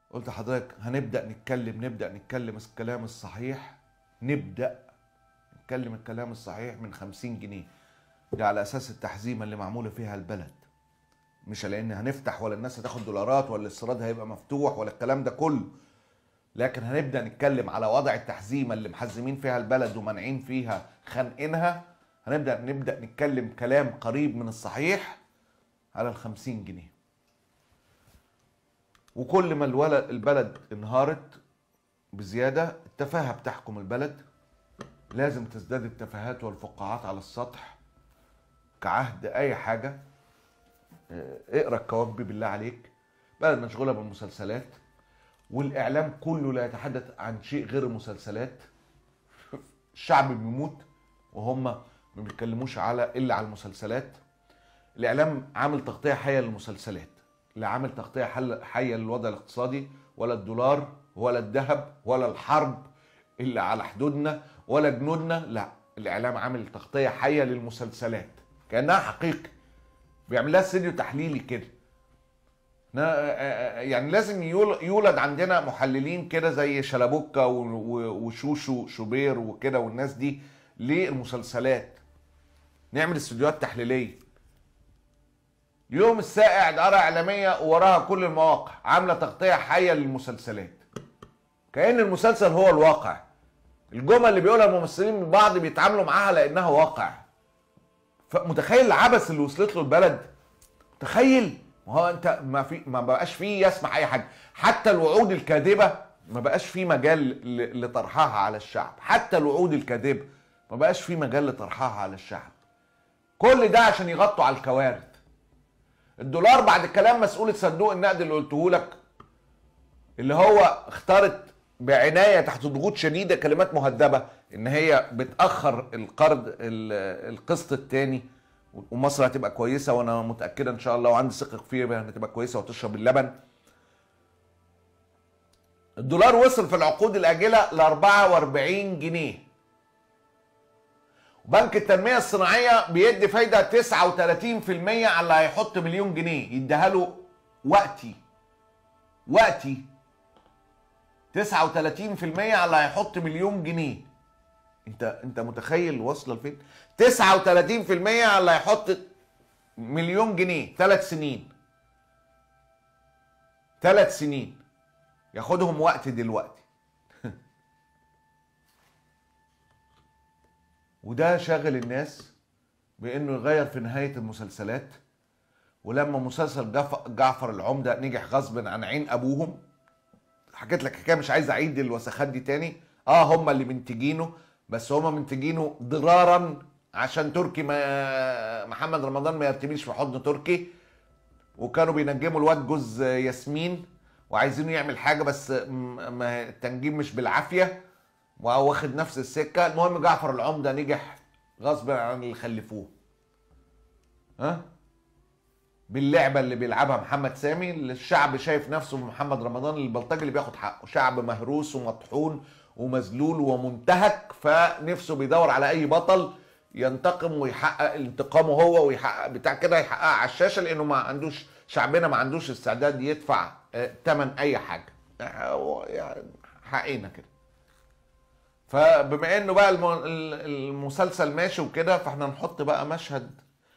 قلت لحضرتك هنبدأ نتكلم الكلام الصحيح. نبدأ نتكلم الكلام الصحيح من 50 جنيه. ده على أساس التحزيمة اللي معمولة فيها البلد، مش لأن هنفتح ولا الناس هتاخد دولارات ولا الاستيراد هيبقى مفتوح ولا الكلام ده كله، لكن هنبدأ نتكلم على وضع التحزيمة اللي محزمين فيها البلد ومانعين فيها خانقينها. نبدأ نتكلم كلام قريب من الصحيح على 50 جنيه. وكل ما البلد انهارت بزيادة، التفاهة بتحكم البلد، لازم تزداد التفاهات والفقاعات على السطح كعهد أي حاجة. اقرأ الكواكبي بالله عليك. بلد مشغولة بالمسلسلات، والإعلام كله لا يتحدث عن شيء غير المسلسلات. الشعب بيموت وهم ما بيتكلموش إلا على المسلسلات. الإعلام عامل تغطية حية للمسلسلات، لا عامل تغطية حية للوضع الاقتصادي ولا الدولار ولا الذهب ولا الحرب اللي على حدودنا ولا جنودنا. لا، الإعلام عامل تغطية حية للمسلسلات كأنها حقيقي، بيعمل لها استوديو تحليلي كده. يعني لازم يولد عندنا محللين كده زي شلبوكة وشوشو شوبير وكده والناس دي للمسلسلات، نعمل استوديوهات تحليلية. اليوم السائع دارة إعلامية وراها كل المواقع عاملة تغطية حية للمسلسلات كأن المسلسل هو الواقع. الجمل اللي بيقولها الممثلين من بعض بيتعاملوا معاها لأنها واقع. فمتخيل العبث اللي وصلت له البلد؟ متخيل؟ ما هو انت ما بقاش فيه يسمح اي حاجه، حتى الوعود الكاذبه ما بقاش فيه مجال لطرحها على الشعب. حتى الوعود الكاذبه ما بقاش فيه مجال لطرحها على الشعب. كل ده عشان يغطوا على الكوارث. الدولار بعد كلام مسؤولة صندوق النقد اللي قلته لك، اللي هو اختارت بعناية تحت ضغوط شديدة كلمات مهذبة ان هي بتأخر القسط الثاني ومصر هتبقى كويسة، وانا متأكدة ان شاء الله وعندي ثقة فيها انها هتبقى كويسة وتشرب اللبن. الدولار وصل في العقود الآجلة ل 44 جنيه. بنك التنمية الصناعية بيدي فايدة 39% على اللي هيحط مليون جنيه، يديها له وقتي 39% على اللي هيحط مليون جنيه. انت متخيل واصله لفين؟ 39% على اللي هيحط مليون جنيه 3 سنين. 3 سنين ياخدهم وقت دلوقتي. وده شاغل الناس بانه يغير في نهايه المسلسلات. ولما مسلسل جعفر العمده نجح غصب عن عين ابوهم، حكيت لك حكايه مش عايز اعيد الوسخات دي تاني. هم اللي منتجينه، بس هم منتجينه ضرارا عشان تركي محمد رمضان ما يرتميش في حضن تركي، وكانوا بينجموا الواد جوز ياسمين وعايزينه يعمل حاجه بس التنجيم مش بالعافيه واخد نفس السكه. المهم جعفر العمده نجح غصب عن اللي خلفوه. باللعبه اللي بيلعبها محمد سامي، اللي الشعب شايف نفسه بمحمد رمضان البلطجي اللي بياخد حقه. شعب مهروس ومطحون ومذلول ومنتهك، فنفسه بيدور على اي بطل ينتقم ويحقق انتقامه هو ويحقق بتاع كده يحققها على الشاشه، لانه ما عندوش، شعبنا ما عندوش استعداد يدفع ثمن اي حاجه. يعني حقينا كده. فبما انه بقى المسلسل ماشي وكده، فاحنا نحط بقى مشهد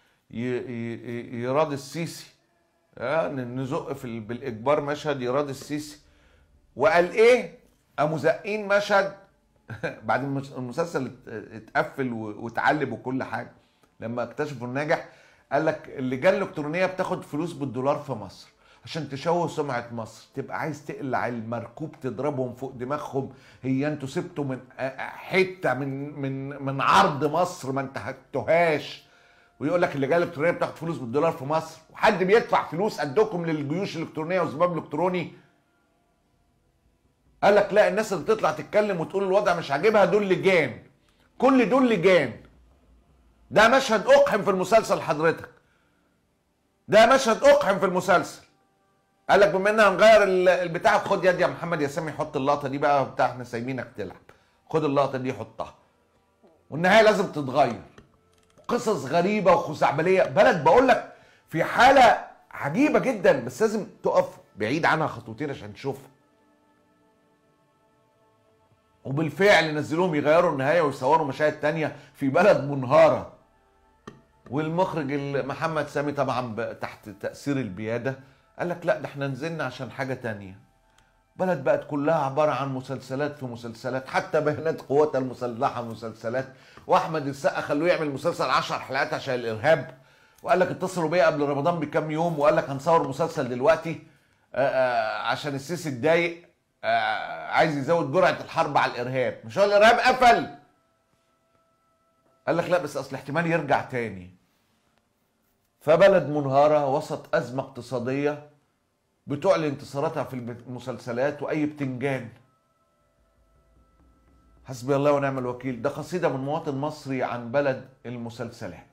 يراد السيسي، نزق بالاجبار مشهد يراد السيسي. وقال ايه؟ قاموا زقين مشهد بعد المسلسل اتقفل واتعلب وكل حاجه، لما اكتشفوا الناجح قال لك اللجان الالكترونيه بتاخد فلوس بالدولار في مصر عشان تشوه سمعه مصر. تبقى عايز تقلع المركوب تضربهم فوق دماغهم. هي انتوا سبتوا من حته من عرض مصر ما انتهكتوهاش، ويقول لك اللجان الالكترونيه بتاخد فلوس بالدولار في مصر، وحد بيدفع فلوس قدكم للجيوش الالكترونيه والزباب الالكتروني؟ قال لك لا، الناس اللي تطلع تتكلم وتقول الوضع مش عاجبها دول لجان، كل دول لجان. ده مشهد اقحم في المسلسل حضرتك، ده مشهد اقحم في المسلسل. قال لك بما اننا هنغير البتاع، خد يد يا محمد يا سامي حط اللقطه دي بقى بتاع احنا سايبينك تلعب، خد اللقطه دي حطها، والنهايه لازم تتغير. قصص غريبه وخزعبليه، بلد بقول لك في حاله عجيبه جدا، بس لازم تقف بعيد عنها خطوتين عشان تشوفها. وبالفعل نزلوهم يغيروا النهايه ويصوروا مشاهد تانية في بلد منهاره. والمخرج محمد سامي طبعا تحت تاثير البياده قال لك لا ده احنا نزلنا عشان حاجه تانية. بلد بقت كلها عباره عن مسلسلات في مسلسلات، حتى بيانات قواتها المسلحه مسلسلات. واحمد السقا خلوه يعمل مسلسل 10 حلقات عشان الارهاب، وقال لك اتصلوا بيا قبل رمضان بكام يوم وقال لك هنصور مسلسل دلوقتي عشان السيسي اتضايق، عايز يزود جرعه الحرب على الارهاب. مش هو الارهاب قفل؟ قال لك لا بس اصل احتمال يرجع تاني. فبلد منهاره وسط ازمه اقتصاديه بتعلن انتصاراتها في المسلسلات واي بتنجان. حسبي الله ونعم الوكيل. ده قصيده من مواطن مصري عن بلد المسلسلات.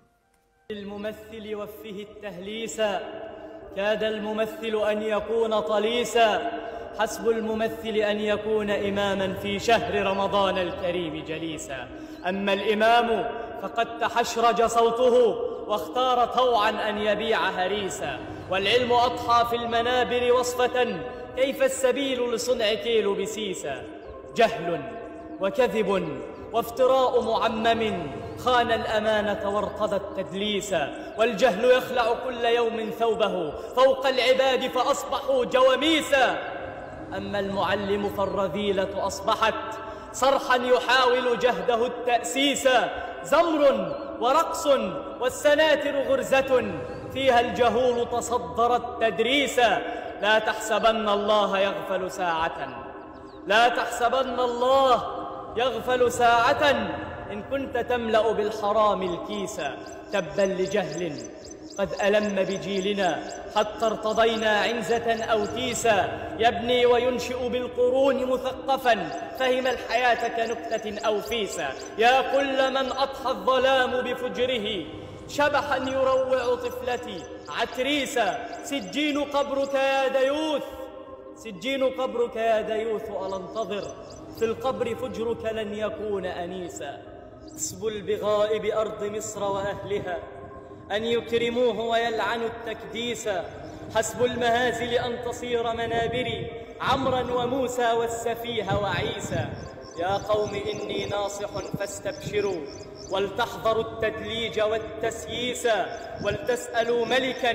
الممثل وفه التهليسا، كاد الممثل أن يكون طليسا، حسب الممثل أن يكون إماما في شهر رمضان الكريم جليسا. أما الإمام فقد تحشرج صوته واختار طوعا أن يبيع هريسا. والعلم أضحى في المنابر وصفة، كيف السبيل لصنع كيل بسيسا. جهل وكذب وافتراء معمم، خان الأمانة وارتضى التدليس. والجهل يخلع كل يوم ثوبه فوق العباد فأصبحوا جواميسا. أما المعلم فالرذيلة أصبحت صرحا يحاول جهده التأسيس. زمر ورقص والسناتر غرزة، فيها الجهول تصدر التدريس. لا تحسبن الله يغفل ساعة، لا تحسبن الله يغفل ساعة، إن كنت تملأ بالحرام الكيس. تبا لجهل قد ألم بجيلنا حتى ارتضينا عنزة أو تيسا. يبني وينشئ بالقرون مثقفا، فهم الحياة كنكتة أو فيسا. يا كل من أضحى الظلام بفجره شبحا يروع طفلتي عتريسا. سجين قبرك يا ديوث، سجين قبرك يا ديوث، ألا انتظر في القبر فجرك لن يكون أنيسا. حسب البغاء بأرض مصر وأهلها أن يكرموه ويلعنوا التكديس. حسب المهازل أن تصير منابري عمرا وموسى والسفيه وعيسى. يا قوم إني ناصح فاستبشروا، ولتحذروا التدليج والتسييس. ولتسألوا ملكا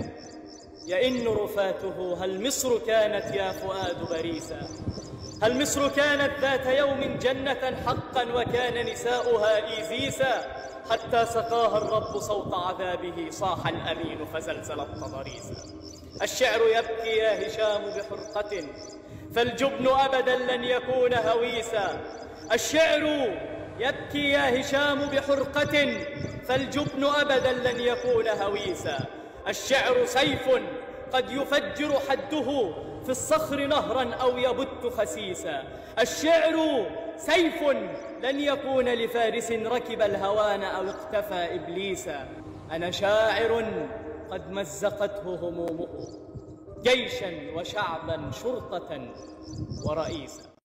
يئن رفاته، هل مصر كانت يا فؤاد بريسا؟ هل مصر كانت ذات يوم جنة حقا وكان نساؤها إيزيسا؟ حتى سقاها الرب صوت عذابه، صاح الأمين فزلزلت تضاريسا. الشعر يبكي يا هشام بحرقة، فالجبن أبدا لن يكون هويسا. الشعر يبكي يا هشام بحرقة، فالجبن أبدا لن يكون هويسا. الشعر سيف قد يفجر حده في الصخر نهرا أو يبت خسيسا. الشعر سيف لن يكون لفارس ركب الهوان أو اقتفى إبليسا. أنا شاعر قد مزقته همومه، جيشا وشعبا شرطة ورئيسا.